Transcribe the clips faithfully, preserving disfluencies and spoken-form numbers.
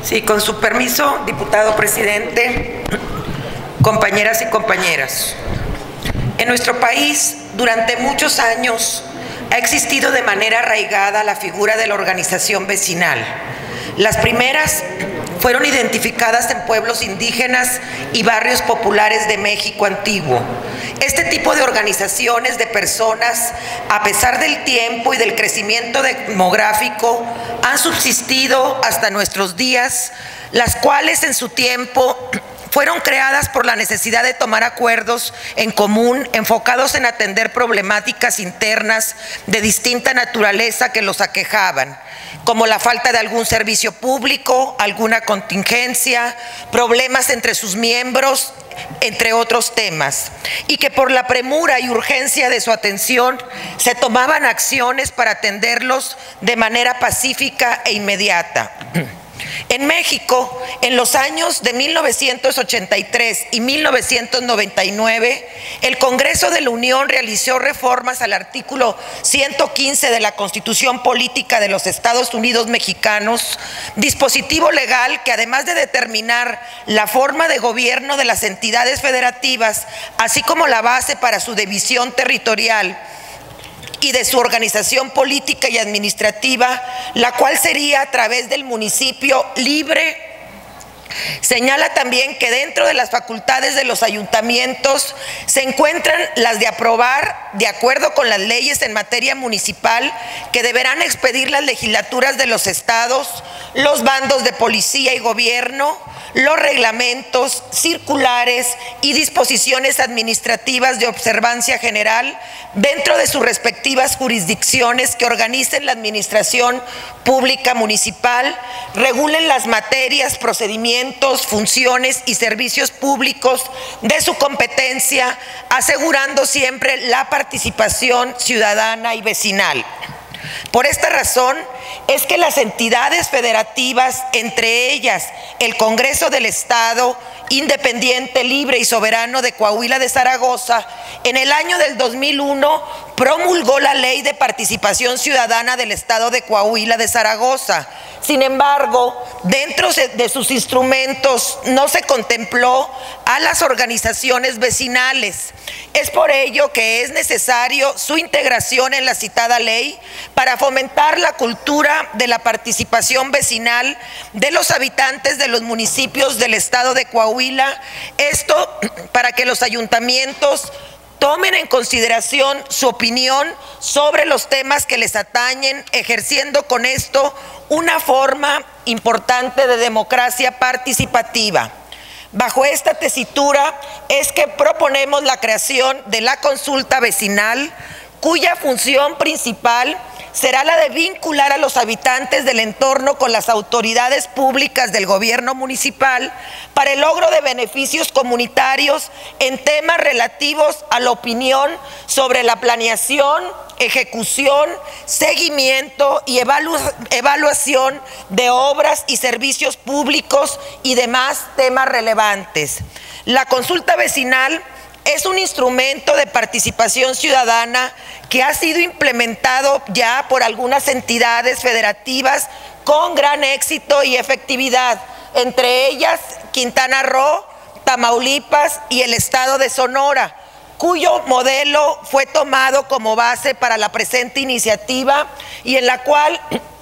Sí, con su permiso, diputado presidente, compañeras y compañeros. En nuestro país, durante muchos años, ha existido de manera arraigada la figura de la organización vecinal. Las primeras fueron identificadas en pueblos indígenas y barrios populares de México antiguo. Este tipo de organizaciones de personas, a pesar del tiempo y del crecimiento demográfico, han subsistido hasta nuestros días, las cuales en su tiempo fueron creadas por la necesidad de tomar acuerdos en común enfocados en atender problemáticas internas de distinta naturaleza que los aquejaban, como la falta de algún servicio público, alguna contingencia, problemas entre sus miembros, entre otros temas, y que por la premura y urgencia de su atención se tomaban acciones para atenderlos de manera pacífica e inmediata. En México, en los años de mil novecientos ochenta y tres y mil novecientos noventa y nueve, el Congreso de la Unión realizó reformas al artículo ciento quince de la Constitución Política de los Estados Unidos Mexicanos, dispositivo legal que, además de determinar la forma de gobierno de las entidades federativas, así como la base para su división territorial y de su organización política y administrativa, la cual sería a través del municipio libre, señala también que dentro de las facultades de los ayuntamientos se encuentran las de aprobar, de acuerdo con las leyes en materia municipal, que deberán expedir las legislaturas de los estados, los bandos de policía y gobierno, los reglamentos, circulares y disposiciones administrativas de observancia general dentro de sus respectivas jurisdicciones que organicen la administración pública municipal, regulen las materias, procedimientos, funciones y servicios públicos de su competencia, asegurando siempre la participación ciudadana y vecinal. Por esta razón es que las entidades federativas, entre ellas el Congreso del Estado Independiente, Libre y Soberano de Coahuila de Zaragoza, en el año del dos mil uno promulgó la Ley de Participación Ciudadana del Estado de Coahuila de Zaragoza. Sin embargo, dentro de sus instrumentos no se contempló a las organizaciones vecinales. Es por ello que es necesario su integración en la citada ley para fomentar la cultura de la participación vecinal de los habitantes de los municipios del estado de Coahuila. Esto para que los ayuntamientos tomen en consideración su opinión sobre los temas que les atañen, ejerciendo con esto una forma importante de democracia participativa. Bajo esta tesitura es que proponemos la creación de la consulta vecinal, cuya función principal será la de vincular a los habitantes del entorno con las autoridades públicas del gobierno municipal para el logro de beneficios comunitarios en temas relativos a la opinión sobre la planeación, ejecución, seguimiento y evalu evaluación de obras y servicios públicos y demás temas relevantes. La consulta vecinal es un instrumento de participación ciudadana que ha sido implementado ya por algunas entidades federativas con gran éxito y efectividad, entre ellas Quintana Roo, Tamaulipas y el estado de Sonora, cuyo modelo fue tomado como base para la presente iniciativa y en la cual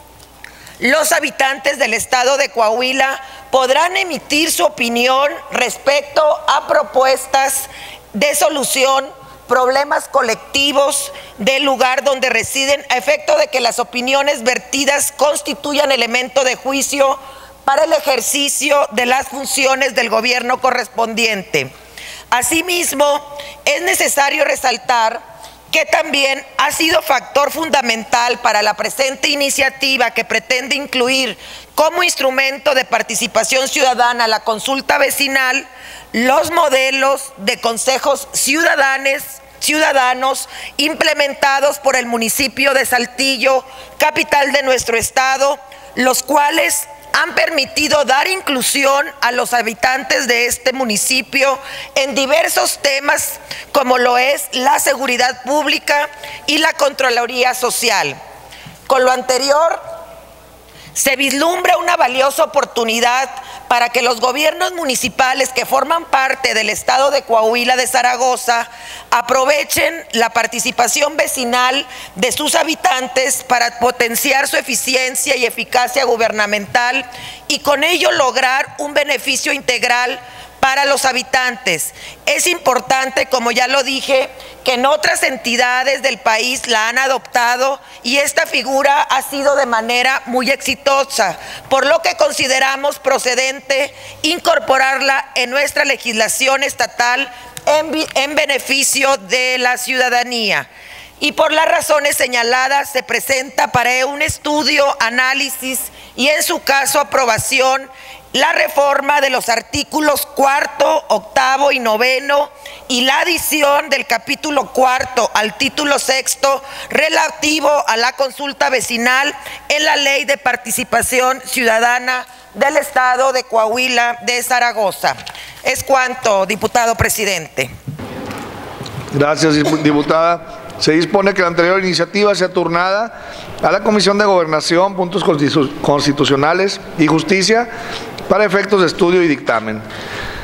los habitantes del estado de Coahuila podrán emitir su opinión respecto a propuestas de solución, problemas colectivos del lugar donde residen, a efecto de que las opiniones vertidas constituyan elemento de juicio para el ejercicio de las funciones del gobierno correspondiente. Asimismo, es necesario resaltar que también ha sido factor fundamental para la presente iniciativa, que pretende incluir como instrumento de participación ciudadana la consulta vecinal, los modelos de consejos ciudadanos, ciudadanos implementados por el municipio de Saltillo, capital de nuestro estado, los cuales han permitido dar inclusión a los habitantes de este municipio en diversos temas como lo es la seguridad pública y la Contraloría Social. Con lo anterior, Se vislumbra una valiosa oportunidad para que los gobiernos municipales que forman parte del estado de Coahuila de Zaragoza aprovechen la participación vecinal de sus habitantes para potenciar su eficiencia y eficacia gubernamental y con ello lograr un beneficio integral para los habitantes. Es importante, como ya lo dije, que en otras entidades del país la han adoptado y esta figura ha sido de manera muy exitosa, por lo que consideramos procedente incorporarla en nuestra legislación estatal en, en beneficio de la ciudadanía. Y por las razones señaladas se presenta para un estudio, análisis y en su caso aprobación la reforma de los artículos cuarto, octavo y noveno y la adición del capítulo cuarto al título sexto relativo a la consulta vecinal en la Ley de Participación Ciudadana del Estado de Coahuila de Zaragoza. Es cuanto, diputado presidente. Gracias, diputada. Se dispone que la anterior iniciativa sea turnada a la Comisión de Gobernación, Puntos Constitucionales y Justicia para efectos de estudio y dictamen.